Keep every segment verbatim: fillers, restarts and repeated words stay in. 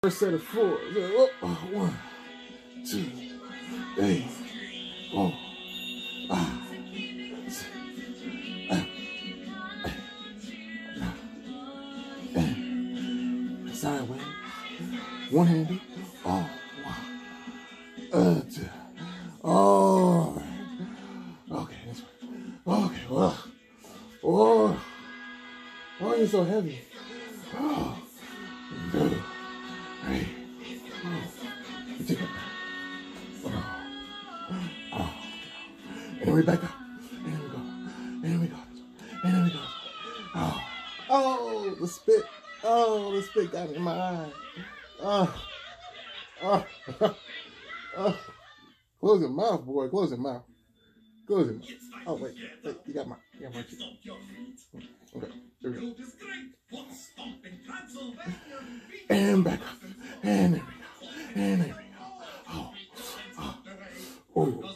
First set of four. Oh, one, two, three, four, five, six, eight, nine, sideways, one handed. Oh, wow. Uh, two. Oh, okay, this one. Okay, well, oh, why are you so heavy? Oh, two, three, four. You take it. Oh, oh. And then we back up. And then we go. And then we go. And then we go. Oh, oh, the spit. Oh, the spit got in my eye. Oh, oh, oh. Close your mouth, boy. Close your mouth. Close your mouth. Oh, wait. Wait, you got my, you got my cheek. Okay, here we go. And back up. And there we go. And there we go. Oh, oh, oh.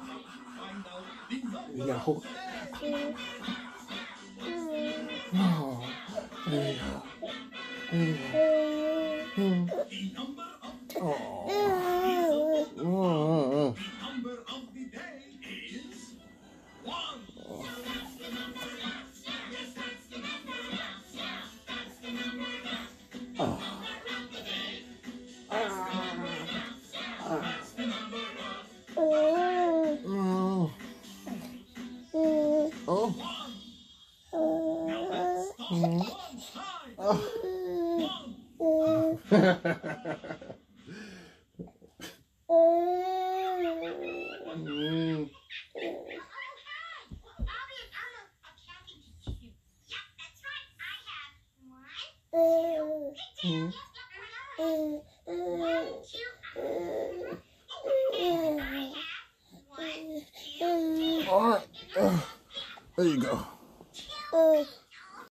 You gotta hold. Oh, there you go. There you go. Oh. Oh. Oh. Oh. Oh. Mm. All right. Uh, there you go.